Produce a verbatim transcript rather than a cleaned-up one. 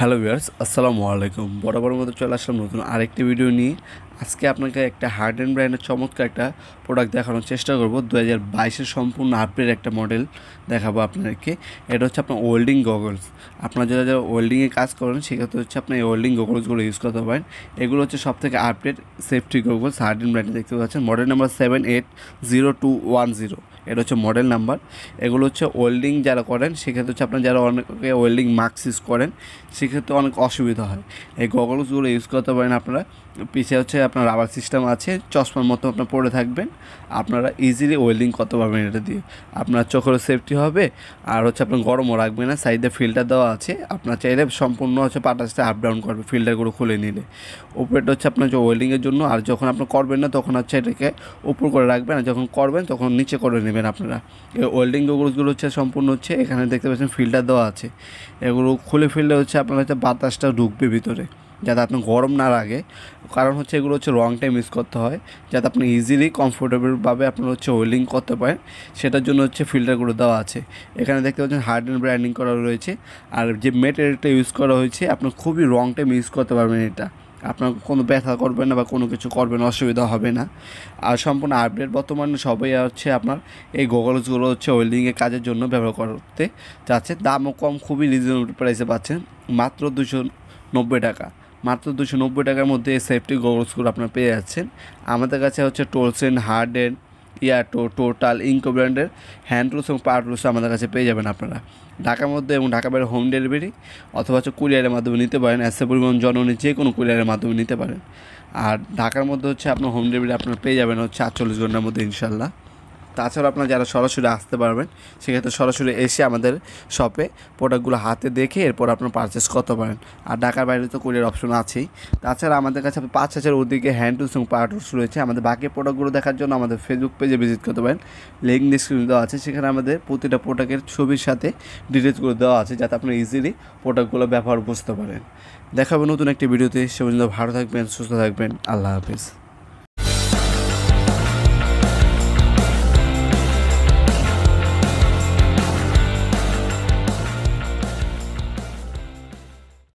Hello viewers, আসসালামু আলাইকুম। বরাবর মতো চলে আসলাম নতুন আরেকটি ভিডিও নিয়ে। আজকে আপনাকে একটা হার্ডেন ব্র্যান্ডের চমৎকার একটা প্রোডাক্ট দেখানোর চেষ্টা করব। দু হাজার বাইশের সম্পূর্ণ আপডেট একটা মডেল দেখাবো আপনাদেরকে। এটা হচ্ছে আপনার ওয়েল্ডিং গগলস। আপনারা যারা যারা ওয়েল্ডিংয়ে কাজ করেন সেক্ষেত্রে হচ্ছে আপনার এই ওয়েল্ডিং গগলসগুলো ইউজ করতে পারেন। এগুলো হচ্ছে সব থেকে আপডেট সেফটি গগলস হার্ডেন ব্র্যান্ডে দেখতে পাচ্ছেন। Model number seven eight zero two one zero এটা হচ্ছে মডেল নাম্বার। এগুলো হচ্ছে ওয়েল্ডিং যারা করেন সেক্ষেত্রে হচ্ছে আপনার যারা অনেকে ওয়েল্ডিং মাস্ক ইউজ করেন সেক্ষেত্রে অনেক অসুবিধা হয়। এই গগলসগুলো ইউজ করতে পারেন আপনারা। পিছিয়ে হচ্ছে আপনার রাবার সিস্টেম আছে, চশমার মতো আপনার পরে থাকবেন, আপনারা ইজিলি ওয়েল্ডিং করতে পারবেন এটা দিয়ে। আপনার চোখেরও সেফটি হবে আর হচ্ছে আপনার গরমও রাখবে না। সাইডে ফিল্টার দেওয়া আছে, আপনার চাইলে সম্পূর্ণ হচ্ছে বাতাসটা আপ ডাউন করবে ফিল্টারগুলো খুলে নিলে। উপরেটা হচ্ছে আপনার যে ওয়েল্ডিংয়ের জন্য, আর যখন আপনি করবেন না তখন হচ্ছে এটাকে উপর করে রাখবেন, আর যখন করবেন তখন নিচে করে নেবেন আপনারা। এই ওয়েল্ডিং গগলসগুলো হচ্ছে সম্পূর্ণ হচ্ছে এখানে দেখতে পাচ্ছেন ফিল্টার দেওয়া আছে। এগুলো খুলে ফেললে হচ্ছে আপনার হচ্ছে বাতাসটা ঢুকবে ভিতরে, যাতে আপনার গরম না লাগে। কারণ হচ্ছে এগুলো হচ্ছে রং টাইম ইউজ করতে হয়, যাতে আপনি ইজিলি কমফোর্টেবলভাবে আপনার হচ্ছে ওয়েল্ডিং করতে পারেন, সেটার জন্য হচ্ছে ফিল্টারগুলো দেওয়া আছে। এখানে দেখতে পাচ্ছেন হার্ডেন ব্র্যান্ডিং করা রয়েছে। আর যে মেটেরিয়ালটা ইউজ করা হয়েছে আপনার খুবই রং টাইম ইউজ করতে পারবেন। এটা আপনার কোনো ব্যথা করবে না বা কোনো কিছু করবেন, অসুবিধা হবে না। আর সম্পূর্ণ আপডেট বর্তমানে সবাই হচ্ছে আপনার এই গগলসগুলো হচ্ছে ওয়েল্ডিংয়ের কাজের জন্য ব্যবহার করতে যাচ্ছে। দামও কম, খুবই রিজনেবল প্রাইসে পাচ্ছেন, মাত্র দুশো নব্বই টাকা। মাত্র দুশো নব্বই টাকার মধ্যে এই সেফটি গগলসগুলো আপনার পেয়ে যাচ্ছেন। আমাদের কাছে হচ্ছে Tolsen, Harden, Yato, Total, Ingco ব্র্যান্ডের হ্যান্ড টুলস এবং পাওয়ার টুলস আমাদের কাছে পেয়ে যাবেন আপনারা। ঢাকার মধ্যে এবং ঢাকা বাইরে হোম ডেলিভারি অথবা হচ্ছে কুরিয়ারের মাধ্যমে নিতে পারেন। এসে পরিবহন জননী যে কোনো কুরিয়ারের মাধ্যমে নিতে পারেন। আর ঢাকার মধ্যে হচ্ছে আপনার হোম ডেলিভারি আপনারা পেয়ে যাবেন হচ্ছে আটচল্লিশ ঘন্টার মধ্যে ইনশাল্লাহ। তাছাড়া আপনারা যারা সরাসরি আসতে পারবেন সেক্ষেত্রে সরাসরি এসে আমাদের শপে প্রোডাক্টগুলো হাতে দেখে এরপর আপনারা পারচেস করতে পারেন। আর ঢাকার বাইরে তো কুরিয়ার অপশন আছেই। তাছাড়া আমাদের কাছে পাঁচ হাজার ওদিকে হ্যান্ড টুলস এবং পাওয়ার টুলস রয়েছে। আমাদের বাকি প্রোডাক্টগুলো দেখার জন্য আমাদের ফেসবুক পেজে ভিজিট করতে পারেন। লিঙ্ক ডিসক্রিপশন দেওয়া আছে, সেখানে আমাদের প্রতিটা প্রোডাক্টের ছবির সাথে ডিটেলসগুলো দেওয়া আছে, যাতে আপনারা ইজিলি প্রোডাক্টগুলো ব্যবহার বুঝতে পারেন। দেখাবো নতুন একটি ভিডিওতে। সে পর্যন্ত ভালো থাকবেন, সুস্থ থাকবেন। আল্লাহ হাফিজ।